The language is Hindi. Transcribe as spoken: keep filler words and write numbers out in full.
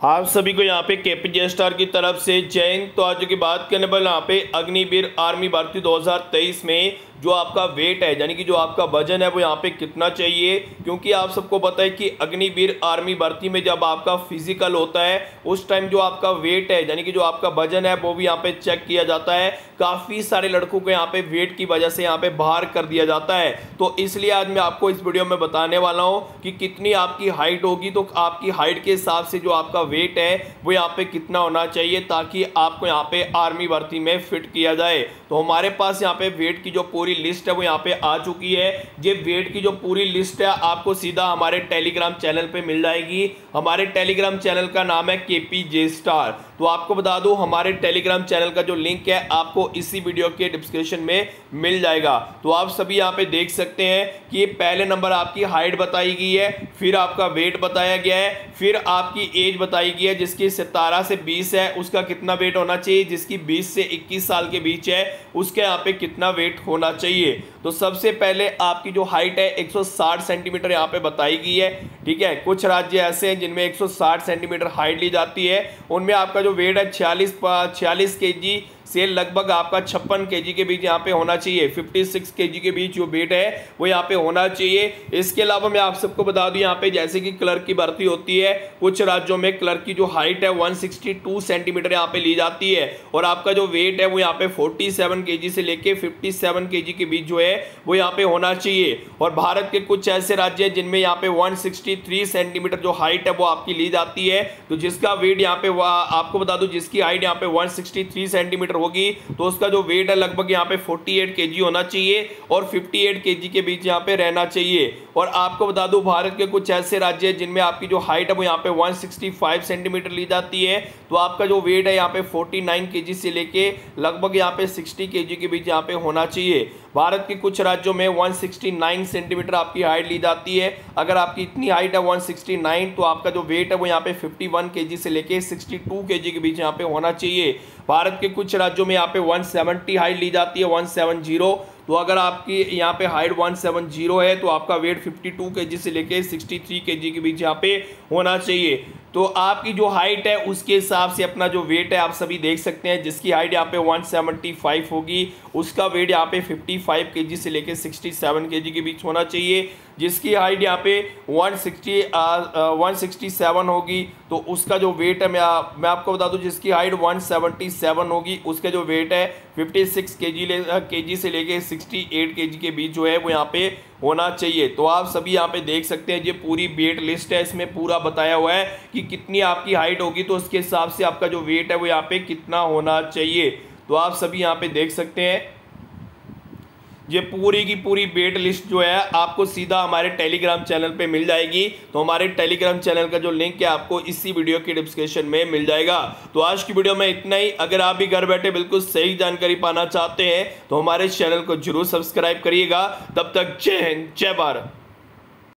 आप सभी को यहाँ पे केपीजे स्टार की तरफ से जय हिंद। तो आज की बात करने पर यहाँ पे अग्निवीर आर्मी भर्ती दो हज़ार तेईस में जो आपका वेट है यानी कि जो आपका वजन है वो यहाँ पे कितना चाहिए, क्योंकि आप सबको पता है कि अग्निवीर आर्मी भर्ती में जब आपका फिजिकल होता है उस टाइम जो आपका वेट है यानी कि जो आपका वजन है वो भी यहाँ पे चेक किया जाता है। काफ़ी सारे लड़कों को यहाँ पे वेट की वजह से यहाँ पे बाहर कर दिया जाता है। तो इसलिए आज मैं आपको इस वीडियो में बताने वाला हूँ कि कितनी आपकी हाइट होगी, तो आपकी हाइट के हिसाब से जो आपका वेट है वो यहाँ पे कितना होना चाहिए ताकि आपको यहाँ पे आर्मी भर्ती में फिट किया जाए। तो हमारे पास यहाँ पे वेट की जो पूरी लिस्ट है वो यहाँ पे आ चुकी है। ये वेट की जो पूरी लिस्ट है आपको सीधा हमारे टेलीग्राम चैनल पे मिल जाएगी। हमारे टेलीग्राम चैनल का नाम है केपीजे स्टार। तो आपको बता दूं हमारे टेलीग्राम चैनल का जो लिंक है आपको इसी वीडियो के डिस्क्रिप्शन में मिल जाएगा। तो आप सभी यहाँ पे देख सकते हैं कि ये पहले नंबर आपकी हाइट बताई गई है, फिर आपका वेट बताया गया है, फिर आपकी एज बताई गई है जिसकी सतारह से बीस है उसका कितना वेट होना चाहिए, जिसकी बीस से इक्कीस साल के बीच है उसके यहाँ पे कितना वेट होना चाहिए। तो सबसे पहले आपकी जो हाइट है एक सौ साठ सेंटीमीटर यहाँ पे बताई गई है। ठीक है, कुछ राज्य ऐसे हैं जिनमें एक सौ साठ सेंटीमीटर हाइट ली जाती है, उनमें आपका जो वेट है छियालीस छियालीस के जी से लगभग आपका छप्पन के जी के बीच यहाँ पे होना चाहिए। छप्पन के जी के बीच जो वेट है वो यहाँ पे होना चाहिए। इसके अलावा मैं आप सबको बता दूं यहाँ पे जैसे कि क्लर्क की भर्ती होती है, कुछ राज्यों में क्लर्क की जो हाइट है एक सौ बासठ सेंटीमीटर यहाँ पे ली जाती है और आपका जो वेट है वो यहाँ पे सैंतालीस के जी से लेके सत्तावन के जी के बीच जो है वो यहाँ पे होना चाहिए। और भारत के कुछ ऐसे राज्य हैं जिनमें यहाँ पे एक सौ तिरसठ सेंटीमीटर जो हाइट है वो आपकी ली जाती है। तो जिसका वेट यहाँ पे आपको बता दूं जिसकी हाइट यहाँ पे एक सौ तिरसठ सेंटीमीटर होगी तो उसका जो वेट है लगभग यहाँ पे अड़तालीस केजी होना चाहिए और अट्ठावन केजी के बीच यहाँ पे रहना चाहिए। और आपको बता दूं भारत के कुछ ऐसे राज्य हैं जिनमें आपकी जो हाइट है वो यहाँ पे एक सौ पैंसठ सेंटीमीटर ली जाती है, तो आपका जो वेट है यहाँ पे उनचास केजी से लेके लगभग यहाँ पे साठ केजी के बीच यहाँ पे होना चाहिए। भारत के कुछ राज्यों में एक सौ उनहत्तर सेंटीमीटर आपकी हाइट ली जाती है। अगर आपकी इतनी हाइट है एक सौ उनहत्तर तो आपका जो वेट है वो यहाँ पे इक्यावन केजी से लेके बासठ केजी के बीच यहाँ पे होना चाहिए। भारत के कुछ राज्यों में यहाँ पे एक सौ सत्तर हाइट ली जाती है, एक सौ सत्तर। तो अगर आपकी यहाँ पे हाइट एक सौ सत्तर है तो आपका वेट बावन केजी से लेके तिरसठ केजी के बीच यहाँ पे होना चाहिए। तो आपकी जो हाइट है उसके हिसाब से अपना जो वेट है आप सभी देख सकते हैं। जिसकी हाइट यहाँ पे एक सौ पचहत्तर होगी उसका वेट यहाँ पे पचपन केजी से लेके सड़सठ केजी के बीच होना चाहिए। जिसकी हाइट यहाँ पे एक सौ सड़सठ होगी तो उसका जो वेट है मैं आ, मैं आपको बता दूं जिसकी हाइट एक सौ सतहत्तर होगी उसका जो वेट है छप्पन केजी ले केजी से लेके अड़सठ केजी के बीच जो है वो यहाँ पे होना चाहिए। तो आप सभी यहाँ पे देख सकते हैं ये पूरी वेट लिस्ट है, इसमें पूरा बताया हुआ है कि कितनी आपकी हाइट होगी तो उसके हिसाब से आपका जो वेट है वो यहाँ पे कितना होना चाहिए। तो आप सभी यहाँ पे देख सकते हैं ये पूरी की पूरी वेट लिस्ट जो है आपको सीधा हमारे टेलीग्राम चैनल पे मिल जाएगी। तो हमारे टेलीग्राम चैनल का जो लिंक है आपको इसी वीडियो के डिस्क्रिप्शन में मिल जाएगा। तो आज की वीडियो में इतना ही। अगर आप भी घर बैठे बिल्कुल सही जानकारी पाना चाहते हैं तो हमारे चैनल को जरूर सब्सक्राइब करिएगा। तब तक जय हिंद, जय भारत।